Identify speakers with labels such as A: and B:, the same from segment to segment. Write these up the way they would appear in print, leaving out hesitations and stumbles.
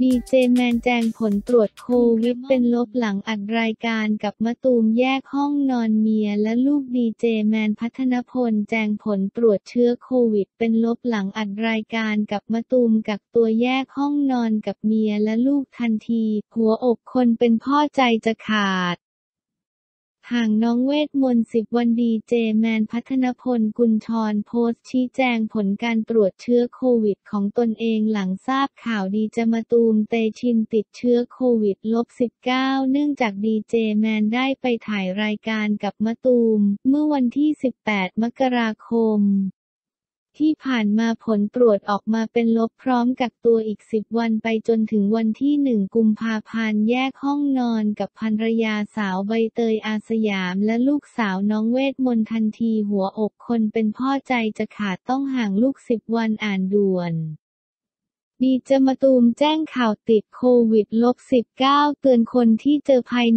A: ดีเจแมนแจงผลตรวจโควิดเป็นลบหลังอัดรายการกับมะตูมแยกห้องนอนเมียและลูกดีเจแมนพัฒนพลแจงผลตรวจเชื้อโควิดเป็นลบหลังอัดรายการกับมะตูมกักตัวแยกห้องนอนกับเมียและลูกทันทีหัวอกคนเป็นพ่อใจจะขาดห่างน้องเวทมนต์10 วันดีเจแมนพัฒนพลกุลชรโพสต์ชี้แจงผลการตรวจเชื้อโควิดของตนเองหลังทราบข่าวดีเจมะตูมเตชินติดเชื้อโควิด-19 เนื่องจากดีเจแมนได้ไปถ่ายรายการกับมะตูมเมื่อวันที่ 18 มกราคมที่ผ่านมาผลตรวจออกมาเป็นลบพร้อมกักตัวอีก10 วันไปจนถึงวันที่ 1 กุมภาพันธ์แยกห้องนอนกับภรรยาสาวใบเตยอาสยามและลูกสาวน้องเวทมนต์ทันทีหัวอกคนเป็นพ่อใจจะขาดต้องห่างลูก10 วันอ่านด่วนดีเจมะตูมแจ้งข่าวติดโควิด-19 เตือนคนที่เจอภายใน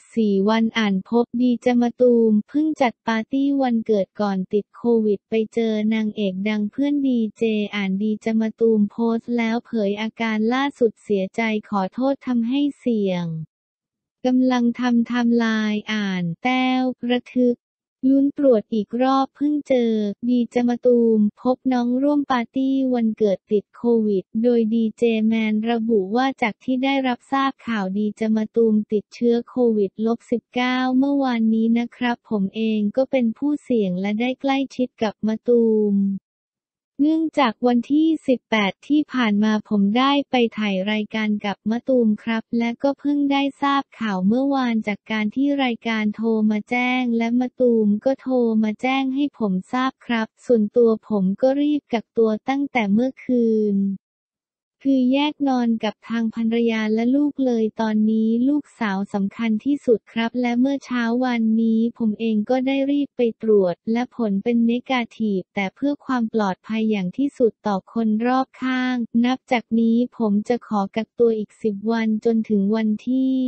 A: 14 วันอ่านพบดีเจมะตูมเพิ่งจัดปาร์ตี้วันเกิดก่อนติดโควิดไปเจอนางเอกดังเพื่อนดีเจอ่านดีเจมะตูมโพสต์แล้วเผยอาการล่าสุดเสียใจขอโทษทำให้เสี่ยงกำลังทำไทม์ไลน์อ่านแต้วระทึกลุ้นตรวจอีกรอบเพิ่งเจอดีเจมะตูมพบน้องร่วมปาร์ตี้วันเกิดติดโควิดโดยดีเจแมนระบุว่าจากที่ได้รับทราบข่าวดีเจมะตูมติดเชื้อโควิด-19 เมื่อวานนี้นะครับผมเองก็เป็นผู้เสี่ยงและได้ใกล้ชิดกับมะตูมเนื่องจากวันที่ 18 ที่ผ่านมาผมได้ไปถ่ายรายการกับมะตูมครับและก็เพิ่งได้ทราบข่าวเมื่อวานจากการที่รายการโทรมาแจ้งและมะตูมก็โทรมาแจ้งให้ผมทราบครับส่วนตัวผมก็รีบกักตัวตั้งแต่เมื่อคืนคือแยกนอนกับทางภรรยาและลูกเลยตอนนี้ลูกสาวสำคัญที่สุดครับและเมื่อเช้าวันนี้ผมเองก็ได้รีบไปตรวจและผลเป็นเนกาทีฟแต่เพื่อความปลอดภัยอย่างที่สุดต่อคนรอบข้างนับจากนี้ผมจะขอกักตัวอีก10 วันจนถึงวันที่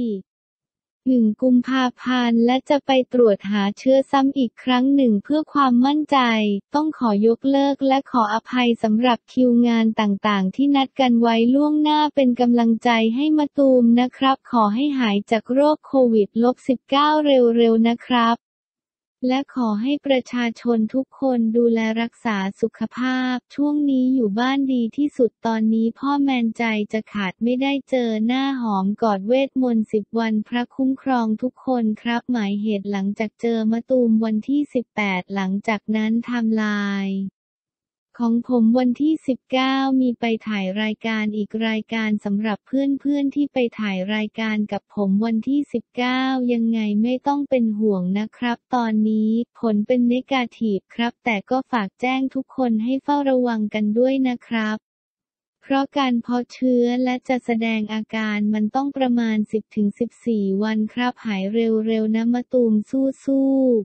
A: 1 กุมภาพันธ์และจะไปตรวจหาเชื้อซ้ำอีกครั้งหนึ่งเพื่อความมั่นใจต้องขอยกเลิกและขออภัยสำหรับคิวงานต่างๆที่นัดกันไว้ล่วงหน้าเป็นกำลังใจให้มะตูมนะครับขอให้หายจากโรคโควิด-19 เร็วๆนะครับและขอให้ประชาชนทุกคนดูแลรักษาสุขภาพช่วงนี้อยู่บ้านดีที่สุดตอนนี้พ่อแมนใจจะขาดไม่ได้เจอหน้าหอมกอดเวทมนต์10 วันพระคุ้มครองทุกคนครับหมายเหตุหลังจากเจอมะตูมวันที่ 18 หลังจากนั้นไทม์ไลน์ของผมวันที่ 19 มีไปถ่ายรายการอีกรายการสำหรับเพื่อนๆที่ไปถ่ายรายการกับผมวันที่ 19 ยังไงไม่ต้องเป็นห่วงนะครับตอนนี้ผลเป็นเนกาทีฟครับแต่ก็ฝากแจ้งทุกคนให้เฝ้าระวังกันด้วยนะครับเพราะการเพาะเชื้อและจะแสดงอาการมันต้องประมาณ 10-14 วันครับหายเร็วๆนะมะตูมสู้ๆ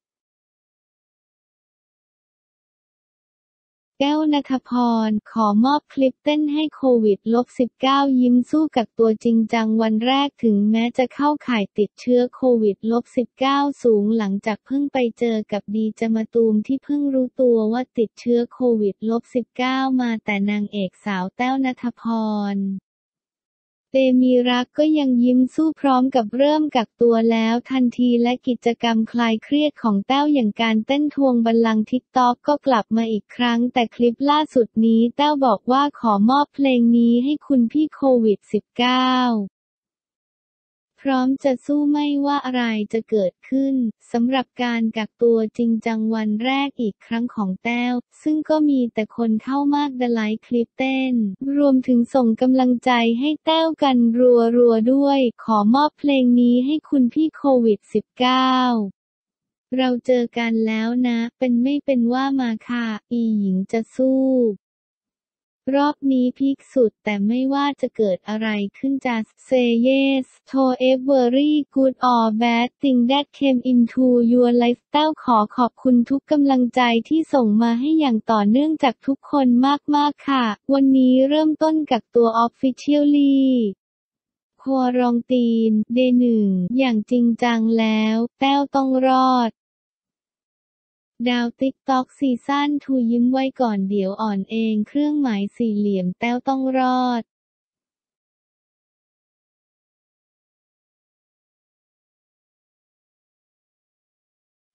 A: แก้วณัฐพรขอมอบคลิปเต้นให้โควิด-19 ยิ้มสู้กักตัวจริงจังวันแรกถึงแม้จะเข้าข่ายติดเชื้อโควิด-19 สูงหลังจากเพิ่งไปเจอกับดีเจมะตูมที่เพิ่งรู้ตัวว่าติดเชื้อโควิด-19 มาแต่นางเอกสาวแต้วณัฐพรเตมีรักก็ยังยิ้มสู้พร้อมกับเริ่มกักตัวแล้วทันทีและกิจกรรมคลายเครียดของแต้วอย่างการเต้นทวงบัลลังก์ทิกต็อกก็กลับมาอีกครั้งแต่คลิปล่าสุดนี้แต้วบอกว่าขอมอบเพลงนี้ให้คุณพี่โควิด-19พร้อมจะสู้ไม่ว่าอะไรจะเกิดขึ้นสำหรับการกักตัวจริงจังวันแรกอีกครั้งของแต้วซึ่งก็มีแต่คนเข้ามากดไลค์คลิปเต้นรวมถึงส่งกำลังใจให้แต้วกันรัวๆด้วยขอมอบเพลงนี้ให้คุณพี่โควิด19เราเจอกันแล้วนะเป็นไม่เป็นว่ามาค่ะอีหญิงจะสู้รอบนี้พีคสุดแต่ไม่ว่าจะเกิดอะไรขึ้นจะ say yes to every good or bad thing that came into your life แต้วขอขอบคุณทุกกำลังใจที่ส่งมาให้อย่างต่อเนื่องจากทุกคนมากๆค่ะวันนี้เริ่มต้นกักตัว officially ควอรันทีน Day 1 อย่างจริงจังแล้วแต้วต้องรอดดาวติ๊กต็อกซีซั่น2ยิ้มไว้ก่อนเดี๋ยวอ่อนเองเครื่องหมายสี่เหลี่ยมแต้วต้องรอด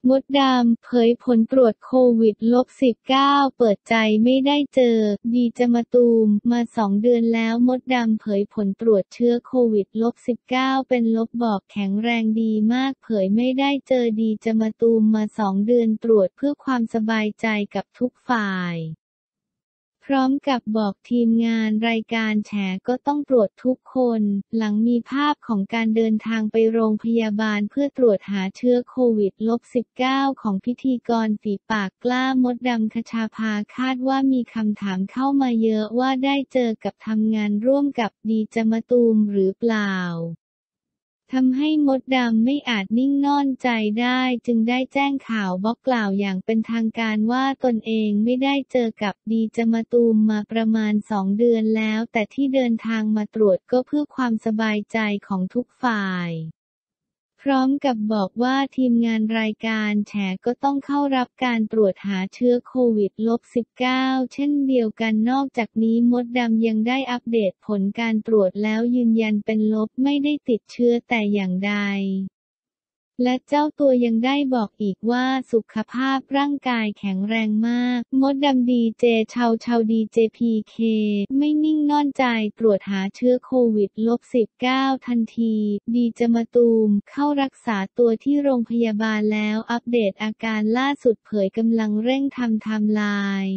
A: มดดำเผยผลตรวจโควิด-19 เปิดใจไม่ได้เจอดีจมะตูมมา2 เดือนแล้วมดดำเผยผลตรวจเชื้อโควิด-19 เป็นลบบอกแข็งแรงดีมากเผยไม่ได้เจอดีจมะตูมมา2 เดือนตรวจเพื่อความสบายใจกับทุกฝ่ายพร้อมกับบอกทีมงานรายการแฉก็ต้องตรวจทุกคนหลังมีภาพของการเดินทางไปโรงพยาบาลเพื่อตรวจหาเชื้อโควิด-19 ของพิธีกรฝีปากกล้ามดดำคชาภาคาดว่ามีคำถามเข้ามาเยอะว่าได้เจอกับทำงานร่วมกับดีจมะตูมหรือเปล่าทำให้มดดำไม่อาจนิ่งนอนใจได้จึงได้แจ้งข่าวบล็อกกล่าวอย่างเป็นทางการว่าตนเองไม่ได้เจอกับดีจมะตูมมาประมาณ2 เดือนแล้วแต่ที่เดินทางมาตรวจก็เพื่อความสบายใจของทุกฝ่ายพร้อมกับบอกว่าทีมงานรายการแฉก็ต้องเข้ารับการตรวจหาเชื้อโควิด-19 เช่นเดียวกันนอกจากนี้มดดำยังได้อัปเดตผลการตรวจแล้วยืนยันเป็นลบไม่ได้ติดเชื้อแต่อย่างใดและเจ้าตัวยังได้บอกอีกว่าสุขภาพร่างกายแข็งแรงมากมดดำดีเจเชาดีเจพีเคไม่นิ่งนอนใจตรวจหาเชื้อโควิด-19 ทันทีดีจมะตูมเข้ารักษาตัวที่โรงพยาบาลแล้วอัปเดตอาการล่าสุดเผยกำลังเร่งทำไทม์ไลน์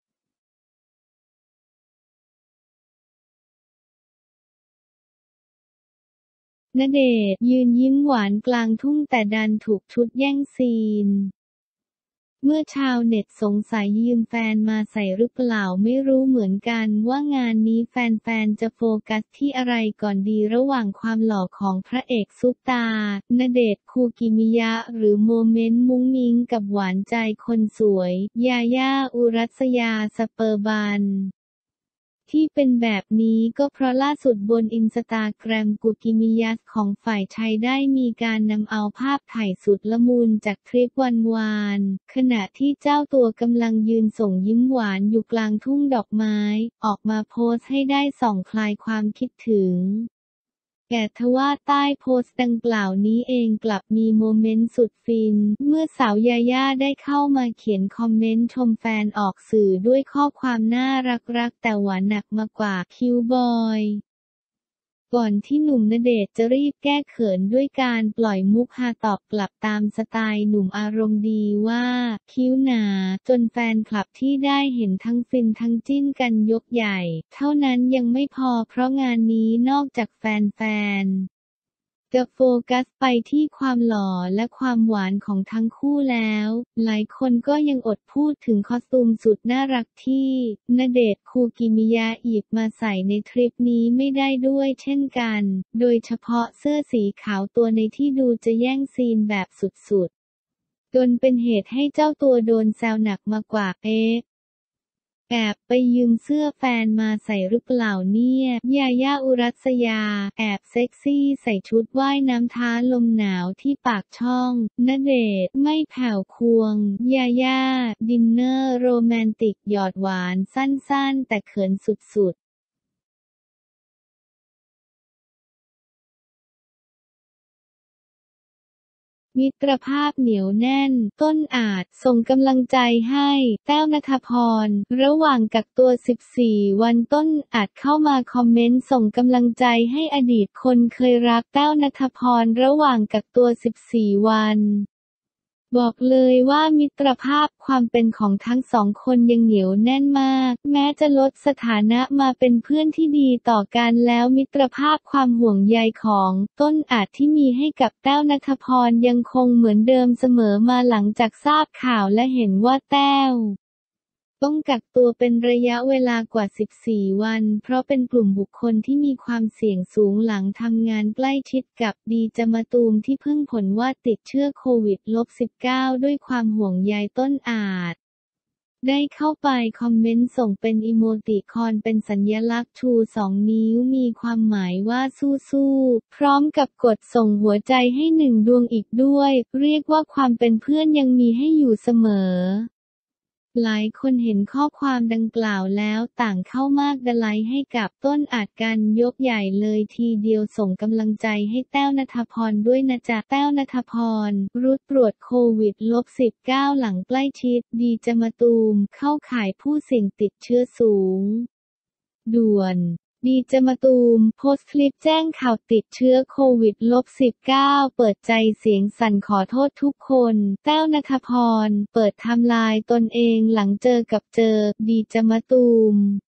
A: ณเดชน์ยืนยิ้มหวานกลางทุ่งแต่ดันถูกชุดแย่งซีนเมื่อชาวเน็ตสงสัยยืมแฟนมาใส่หรือเปล่าไม่รู้เหมือนกันว่างานนี้แฟนๆจะโฟกัสที่อะไรก่อนดีระหว่างความหล่อของพระเอกซุปตาร์ณเดชน์คูกิมิยะหรือโมเมนต์มุ้งมิ้งกับหวานใจคนสวยยาย่าอุรัสยาสเปอร์บันที่เป็นแบบนี้ก็เพราะล่าสุดบนอินสตาแกรมกุกิมิยัสของฝ่ายชายได้มีการนำเอาภาพถ่ายสุดละมุนจากทริปวันวานขณะที่เจ้าตัวกำลังยืนส่งยิ้มหวานอยู่กลางทุ่งดอกไม้ออกมาโพสต์ให้ได้ส่องคลายความคิดถึงแต่ทว่าใต้โพสต์ดังกล่าวนี้เองกลับมีโมเมนต์สุดฟินเมื่อสาวยาย่าได้เข้ามาเขียนคอมเมนต์ชมแฟนออกสื่อด้วยข้อความน่ารักแต่หวานหนักมากกว่าคิวบอยก่อนที่หนุ่มณเดชน์จะรีบแก้เขินด้วยการปล่อยมุกฮาตอบกลับตามสไตล์หนุ่มอารมณ์ดีว่าคิ้วหนาจนแฟนคลับที่ได้เห็นทั้งฟินทั้งจิ้นกันยกใหญ่เท่านั้นยังไม่พอเพราะงานนี้นอกจากแฟนจะโฟกัสไปที่ความหล่อและความหวานของทั้งคู่แล้วหลายคนก็ยังอดพูดถึงคอสตูมสุดน่ารักที่ณเดชน์คูกิมิยะหยิบมาใส่ในทริปนี้ไม่ได้ด้วยเช่นกันโดยเฉพาะเสื้อสีขาวตัวในที่ดูจะแย่งซีนแบบสุดๆจนเป็นเหตุให้เจ้าตัวโดนแซวหนักมากกว่าแอบไปยืมเสื้อแฟนมาใส่หรือเปล่าเนี่ยยาย่าอุรัสยาแอบเซ็กซี่ใส่ชุดว่ายน้ำท้าลมหนาวที่ปากช่องณเดชน์ไม่แผ่วควงยาย่าดินเนอร์โรแมนติกหยอดหวานสั้นๆแต่เขินสุดๆมิตรภาพเหนียวแน่นต้นอาจส่งกำลังใจให้แต้วณัฐพรระหว่างกักตัว14 วันต้นอาจเข้ามาคอมเมนต์ส่งกำลังใจให้อดีตคนเคยรักแต้วณัฐพรระหว่างกักตัว14 วันบอกเลยว่ามิตรภาพความเป็นของทั้งสองคนยังเหนียวแน่นมากแม้จะลดสถานะมาเป็นเพื่อนที่ดีต่อกันแล้วมิตรภาพความห่วงใยของต้นอาจที่มีให้กับแต้วณัฐพรยังคงเหมือนเดิมเสมอมาหลังจากทราบข่าวและเห็นว่าแต้วต้องกักตัวเป็นระยะเวลากว่า14 วันเพราะเป็นกลุ่มบุคคลที่มีความเสี่ยงสูงหลังทำงานใกล้ชิดกับดีจมะตูมที่เพิ่งผลว่าติดเชื้อโควิด-19 ด้วยความห่วงใยต้นอาจได้เข้าไปคอมเมนต์ส่งเป็นอิโมติคอนเป็นสัญลักษณ์ชู2 นิ้วมีความหมายว่าสู้ๆพร้อมกับกดส่งหัวใจให้1 ดวงอีกด้วยเรียกว่าความเป็นเพื่อนยังมีให้อยู่เสมอหลายคนเห็นข้อความดังกล่าวแล้วต่างเข้ามากดไลค์ให้กับต้นอาจกันยกใหญ่เลยทีเดียวส่งกำลังใจให้แต้วณัฐพรด้วยนะจ๊ะแต้วณัฐพรรุดตรวจโควิด-19 หลังใกล้ชิดดีเจมะตูมเข้าข่ายผู้เสี่ยงติดเชื้อสูงด่วนดีเจมะตูมโพสต์คลิปแจ้งข่าวติดเชื้อโควิด-19 เปิดใจเสียงสั่นขอโทษทุกคนแต้วณัฐพรเปิดไทม์ไลน์ตนเองหลังเจอดีเจมะตูม